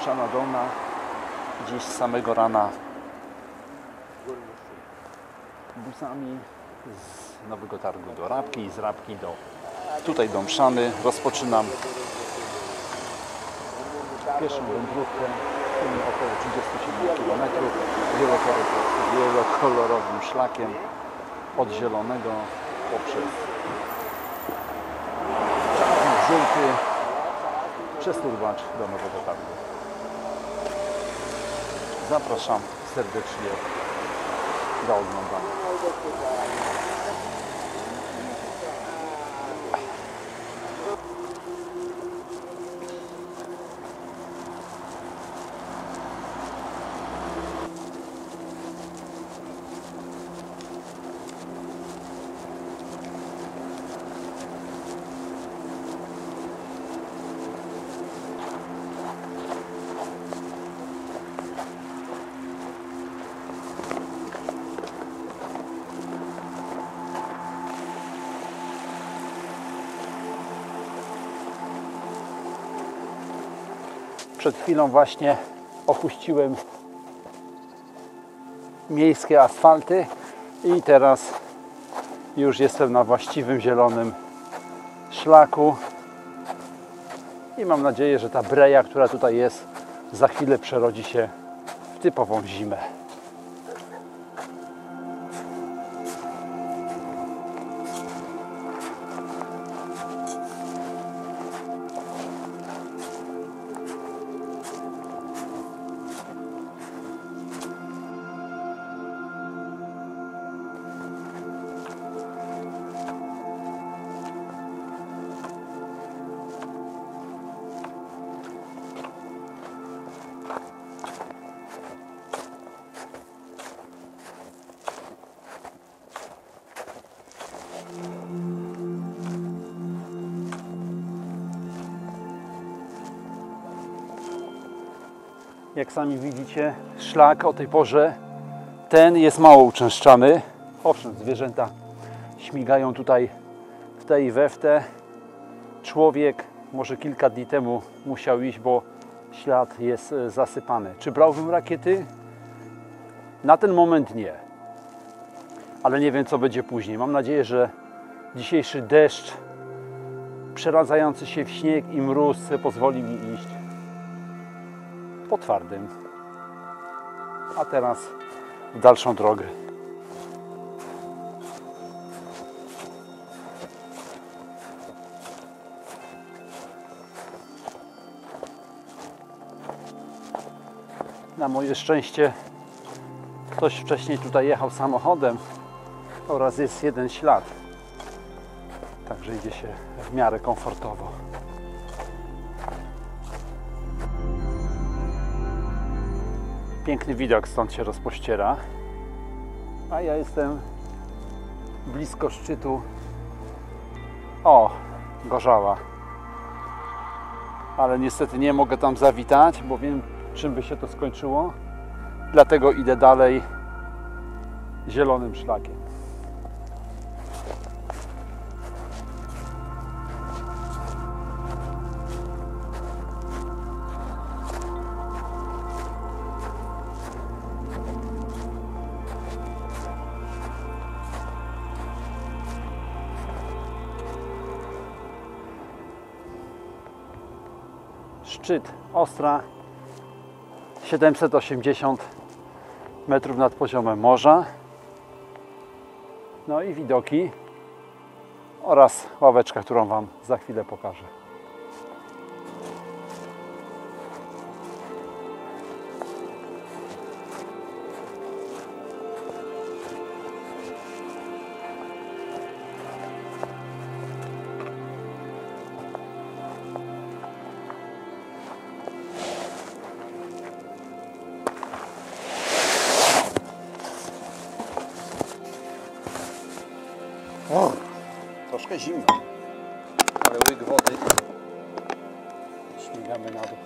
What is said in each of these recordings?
Brzana Dolna, dziś z samego rana busami z Nowego Targu do Rabki i z Rabki tutaj do Mszany. Rozpoczynam pierwszą wędrówkę około 37 km wielokolorowym szlakiem od Zielonego poprzez żółty przez Turbacz do Nowego Targu. Zapraszam serdecznie do oglądania. Przed chwilą właśnie opuściłem miejskie asfalty i teraz już jestem na właściwym zielonym szlaku i mam nadzieję, że ta breja, która tutaj jest, za chwilę przerodzi się w typową zimę. Jak sami widzicie, szlak o tej porze ten jest mało uczęszczany. Owszem, zwierzęta śmigają tutaj w te i we w te. Człowiek może kilka dni temu musiał iść, bo ślad jest zasypany. Czy brałbym rakiety? Na ten moment nie. Ale nie wiem, co będzie później. Mam nadzieję, że dzisiejszy deszcz przeradzający się w śnieg i mróz pozwoli mi iść po twardym. A teraz w dalszą drogę. Na moje szczęście ktoś wcześniej tutaj jechał samochodem oraz jest jeden ślad. Także idzie się w miarę komfortowo. Piękny widok stąd się rozpościera, a ja jestem blisko szczytu Gorzała, ale niestety nie mogę tam zawitać, bo wiem, czym by się to skończyło, dlatego idę dalej zielonym szlakiem. Szczyt Ostra, 780 metrów nad poziomem morza. No i widoki oraz ławeczka, którą Wam za chwilę pokażę. Troszkę zimno, ale łyk wody. Śmigamy na dół.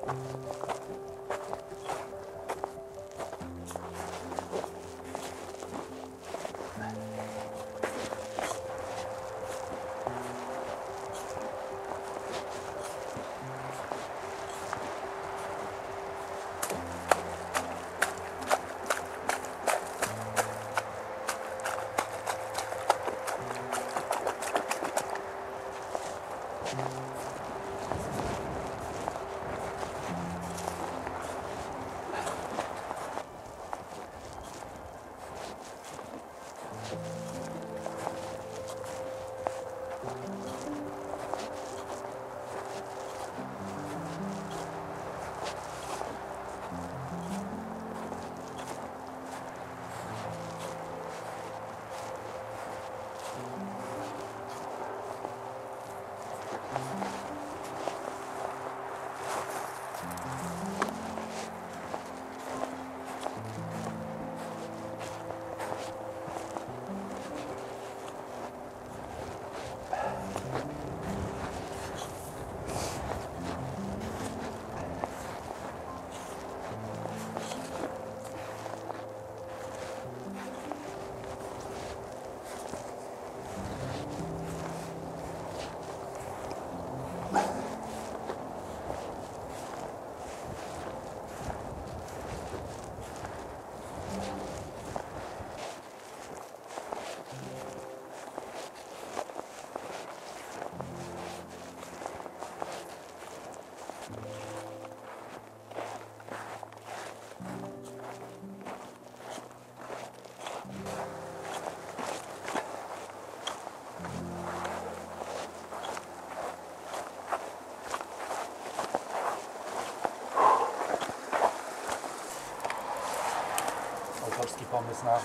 Autorski pomysł na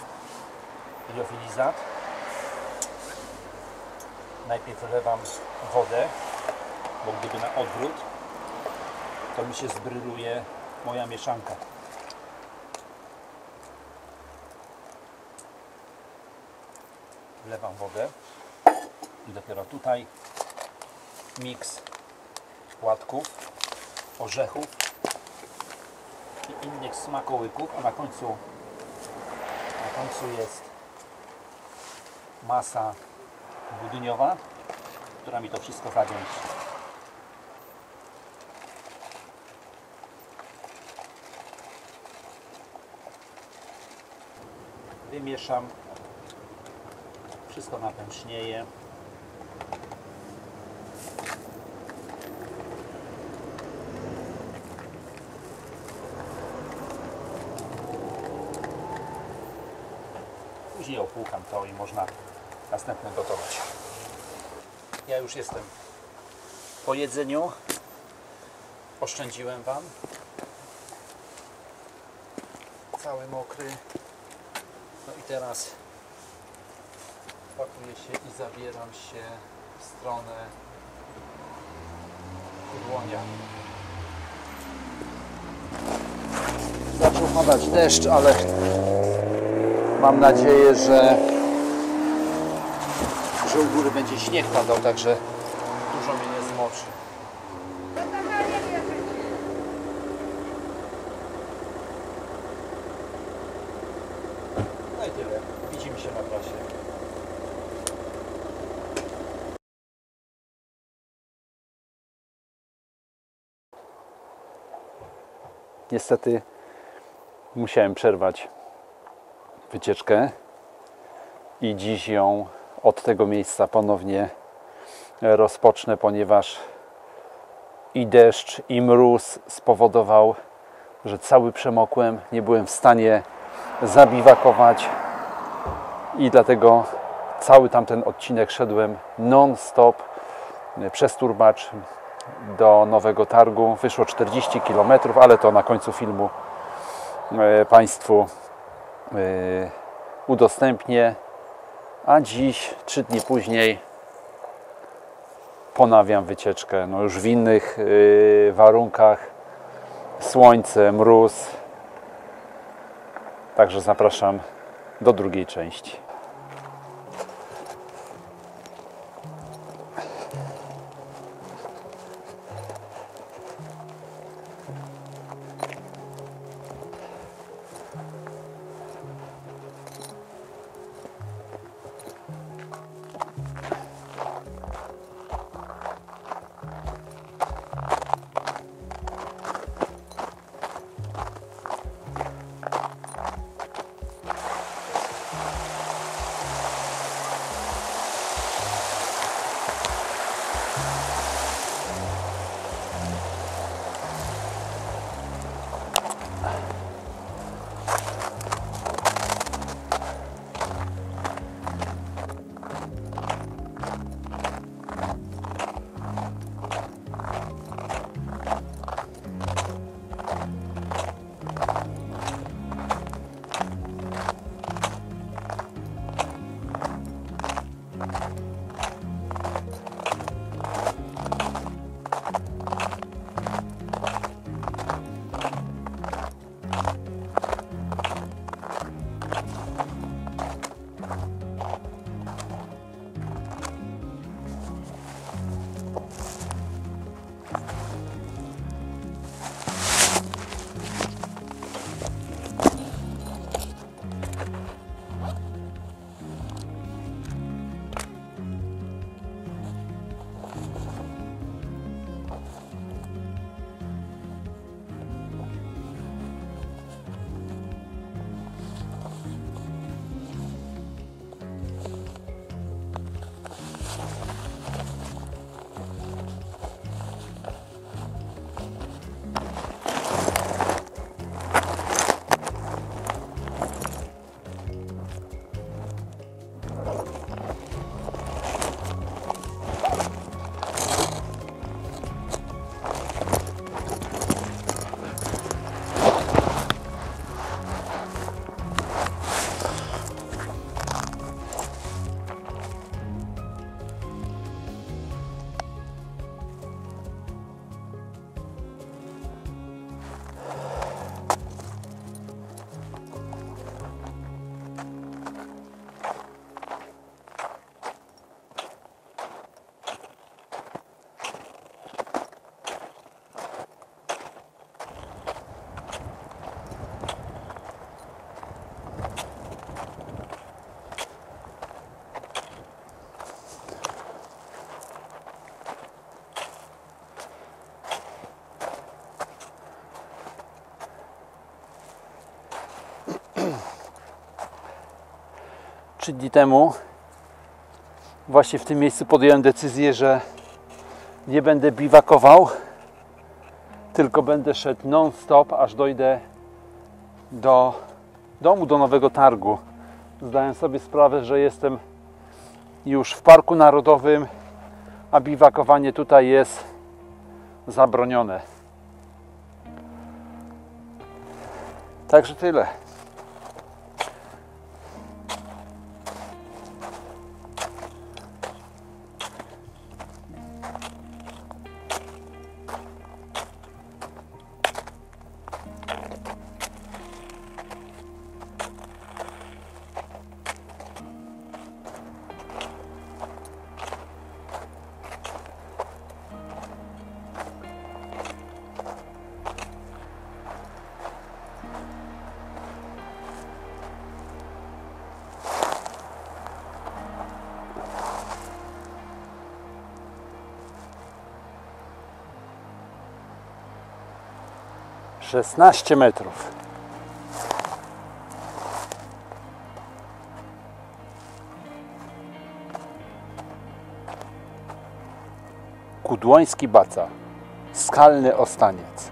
liofilizat. Najpierw wlewam wodę, bo gdyby na odwrót, to mi się zbryluje moja mieszanka. Wlewam wodę i dopiero tutaj miks płatków, orzechów i innych smakołyków, a na końcu jest masa budyniowa, która mi to wszystko zagęści. Wymieszam, wszystko napęcznieje. Później opłukam to i można następne gotować. Ja już jestem po jedzeniu. Oszczędziłem Wam. Cały mokry. No i teraz pakuję się i zabieram się w stronę Kurłonia. Zaczął padać deszcz, ale mam nadzieję, że u góry będzie śnieg padał, także dużo mnie nie zmoczy. No i tyle. Widzimy się na trasie. Niestety musiałem przerwać wycieczkę i dziś ją od tego miejsca ponownie rozpocznę, ponieważ i deszcz, i mróz spowodował, że cały przemokłem, nie byłem w stanie zabiwakować i dlatego cały tamten odcinek szedłem non-stop przez Turbacz do Nowego Targu. Wyszło 40 km, ale to na końcu filmu Państwu udostępnię. A dziś, 3 dni później, ponawiam wycieczkę. No już w innych warunkach. Słońce, mróz. Także zapraszam do drugiej części. 3 dni temu właśnie w tym miejscu podjąłem decyzję, że nie będę biwakował, tylko będę szedł non-stop, aż dojdę do domu, do Nowego Targu. Zdałem sobie sprawę, że jestem już w Parku Narodowym, a biwakowanie tutaj jest zabronione. Także tyle. Szesnaście metrów. Kudłoński Baca. Skalny Ostaniec.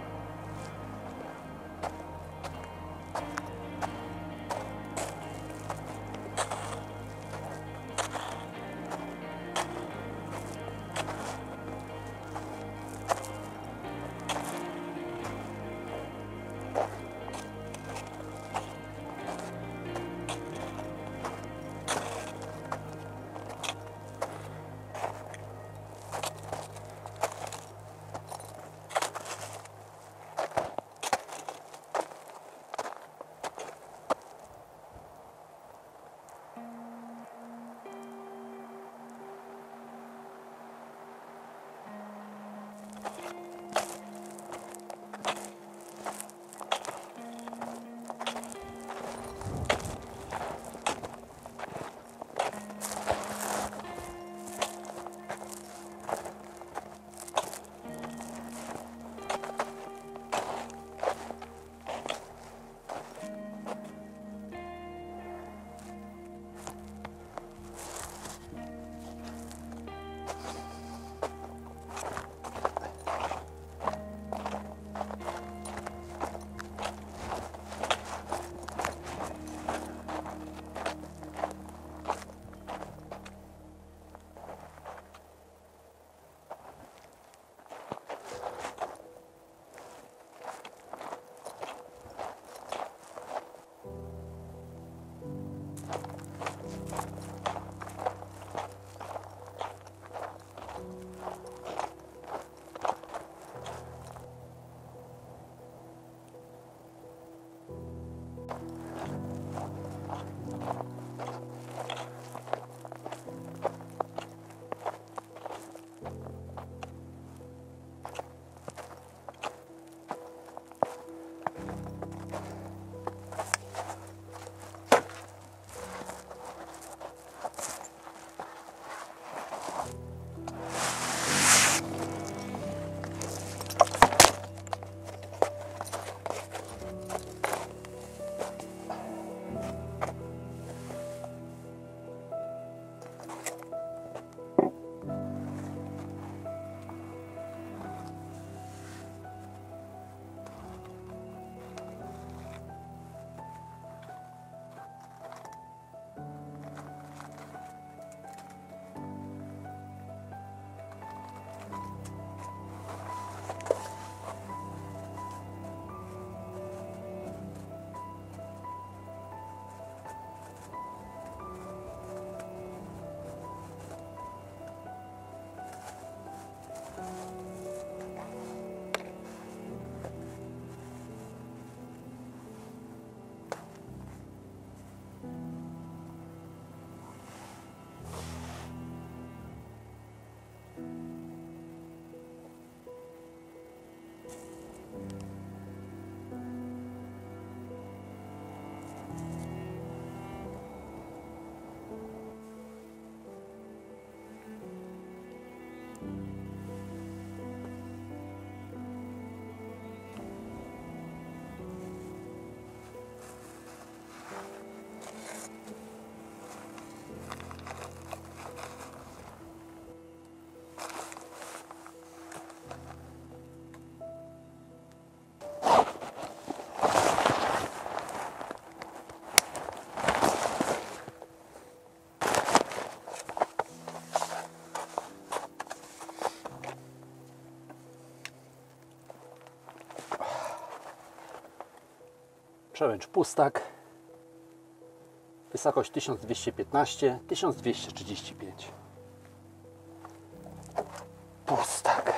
Przełęcz Pustak. Wysokość 1215, 1235. Pustak.